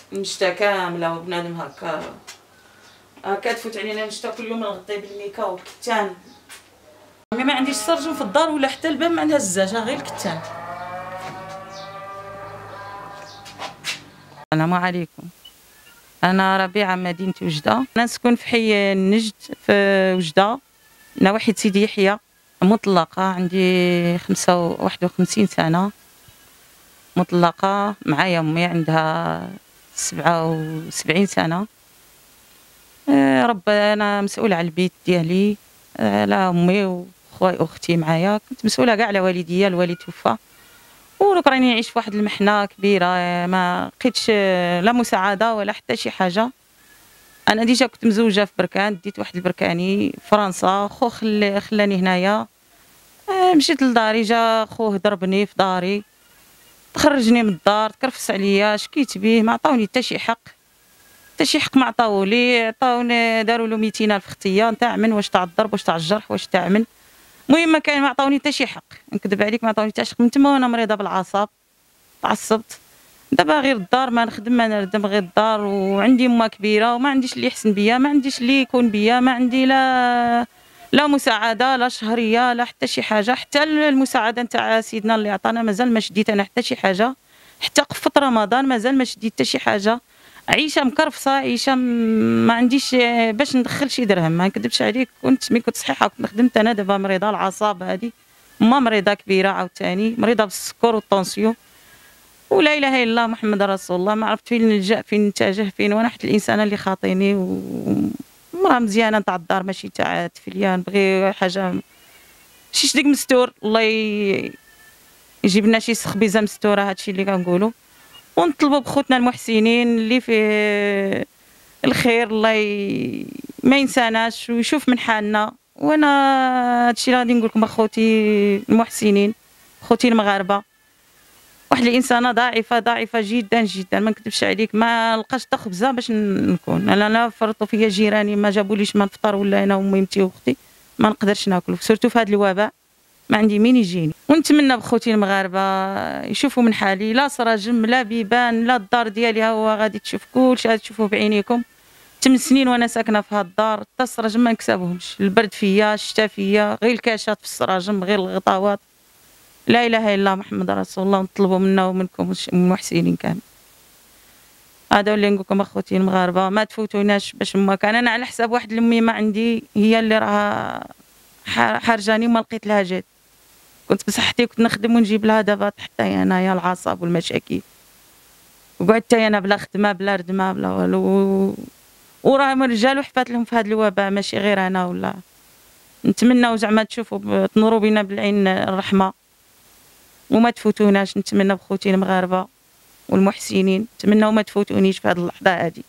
المشتا كامله وبنادم هكا تفوت علينا المشتا كل يوم نغطي بالميكا والكتان. ما عنديش سرجم في الدار ولا حتى الباب ما عندها الزاجه غير الكتان. السلام عليكم، انا ربيعه مدينه وجده، نسكن في حي النجد في وجده نواحي سيدي يحيى، مطلقه، عندي 51 سنه، مطلقه، معايا امي عندها 77 سنه. انا مسؤوله على البيت ديالي، على امي وخويا واختي معايا، كنت مسؤوله كاع على والديا، الوالد توفى ودوك راني نعيش في واحد المحنه كبيره، ما لقيتش لا مساعده ولا حتى شي حاجه. انا ديجا كنت مزوجه في بركان، ديت واحد البركاني فرنسا، خو خلاني هنايا، مشيت لداري، جا خوه ضربني في داري، تخرجني من الدار، تكرفس عليا، شكيت بيه، ما عطاوني حتى شي حق، حتى شي حق ما عطاولي، عطاوني داروا له 200 الف اختيار نتاع من واش تاع الضرب واش تاع الجرح واش تاع من، المهم ما كان، ما عطاوني حتى شي حق، نكذب عليك ما عطاوني حتى شي حق. من تما وانا مريضه بالاعصاب، تعصبت، دابا غير الدار، ما نخدم ما نردم، غير الدار، وعندي امه كبيره وما عنديش اللي يحسن بيا، ما عنديش اللي يكون بيا، ما عندي لا مساعده لا شهريه لا حتى شي حاجه، حتى المساعده نتاع سيدنا اللي عطانا مازال ما شديت انا حتى شي حاجه، حتى قفة رمضان مازال ما شديت حتى شي حاجه، عيشه مكرفصه، عيشه ما عنديش باش ندخل شي درهم، ما نكذبش عليك، كنت صحيحه، كنت خدمت، انا دابا مريضه الاعصاب هذه، ما مريضه كبيره عاوتاني، مريضه بالسكر والطونسيون، ولا اله الا الله محمد رسول الله، ما عرفت فين نلجا، فين نتجه، فين، وانا حتى الانسانه اللي خاطيني، مرا مزيانه نتاع الدار، ماشي تاع تفليان، نبغي حاجه شي شديك مستور، الله يجيب لنا شي سخبيزه مستوره، هادشي اللي كنقولوا، ونطلبوا بخوتنا المحسنين اللي فيه الخير، الله ما ينساناش ويشوف من حالنا. وانا هادشي اللي غادي نقول لكم اخوتي المحسنين، اخوتي المغاربه، واحد الانسانه ضعيفه جدا جدا، ما نكذبش عليك، ما لقاش حتى خبزه باش نكون، انا فرطوا فيا جيراني، ما جابوليش ما نفطر، ولا انا وميمتي واختي ما نقدرش ناكل، سورتو في هذا الوباء ما عندي مين يجيني. ونتمنى بخوتي المغاربه يشوفوا من حالي، لا سراجم لا بيبان لا الدار ديالي، ها هو غادي تشوف كلشي، غادي تشوفوه بعينيكم، 8 سنين وانا ساكنه في هاد الدار، حتى السراجم ما نكسبهمش، البرد فيا، الشتا فيا، غير الكاشات في السراجم، غير الغطاوات، لا اله الا الله محمد رسول الله، ونطلبوا منا ومنكم المحسنين كامل. هذا اللي نقول لكم اخوتي المغاربه، ما تفوتوناش باش ما كان، انا على حساب واحد لمي ما عندي، هي اللي راها حرجاني وما لقيت لها جد، كنت بصحتي كنت نخدم ونجيب لها، دابا حتى انايا العصب والمشاكل، وقعدت انا بلا خدمه بلا ردمه بلا والو، وراهم الرجال وحفات لهم في هذا الوباء، ماشي غير انا. ولا نتمنوا زعما تشوفوا تنوروا بينا بالعين الرحمه وما تفوتوناش، نتمنى بخوتي المغاربه والمحسنين، نتمنى ما تفوتونيش في هذه اللحظه هذه.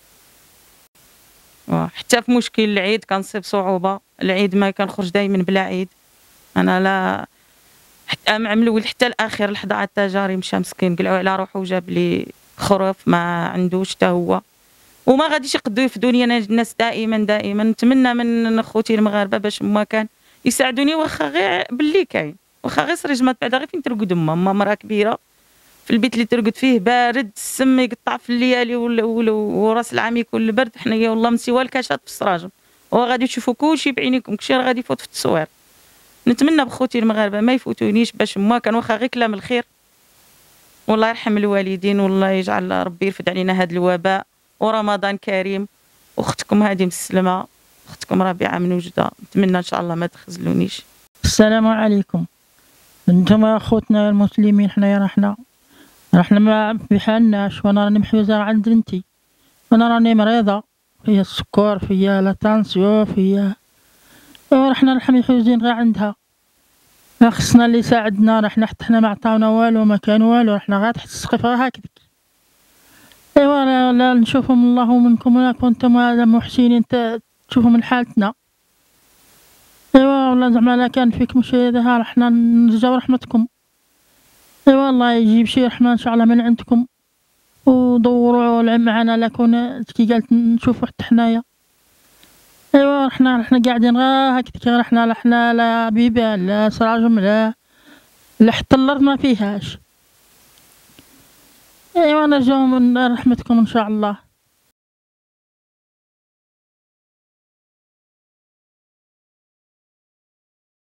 حتى في مشكل العيد كنصيب صعوبه، العيد ما كنخرج دائما بلا عيد، انا لا حتى من الاول حتى الاخر لحظه عاد التجاري مشى مسكين، قلعوا على روحه وجاب لي خروف ما عندوش حتى هو، وما غاديش يقدروا يفدوني انا الناس، دائما نتمنى من خوتي المغاربه باش ما كان يساعدوني، واخا غير باللي كاين، واخا غير سرجمات بعدا غير فين ترقد امها مراه كبيره في البيت اللي ترقد فيه بارد، السم يقطع في الليالي وراس العام يكون البرد، حنايا والله مسيوا الكاشات في السراجم، وغادي تشوفوا كلشي بعينيكم، كلشي راه غادي يفوت في التصوير. نتمنى بخوتي المغاربه ما يفوتونيش باش ما كان، واخا غير كلام الخير، والله يرحم الوالدين، والله يجعل ربي يرفد علينا هذا الوباء، ورمضان كريم، واختكم هذه مسلمه، اختكم ربيعه من وجده، نتمنى ان شاء الله ما تخزلونيش. السلام عليكم، انتم اخوتنا المسلمين، حنايا رحنا ما بحالناش، وانا راني محوزه عند بنتي، وانا راني مريضه، فيا السكر، فيا لا طانسيون، فيا رحنا محوزين غير عندها، خصنا اللي يساعدنا، رحنا حتى حنا ما عطاونا والو، ما كان والو، رحنا غير تحت السقف هكذاك. ايوا لا نشوفوا من الله ومنكم، ولا كنتم محسنين تشوفوا من حالتنا، ايوا والله زعما لا كان فيكم شي هذا، رحنا نرجاو رحمتكم، ايوا الله يجيب شي رحمه ان شاء الله من عندكم، ودوروا معنا لا كون كي قالت نشوفوا حتى حنايا، ايوا رحنا قاعدين غير هكذاك، رحنا لا بيبان لا سراجم لا حتى الارض ما فيهاش. ايوا نرجو من رحمتكم ان شاء الله.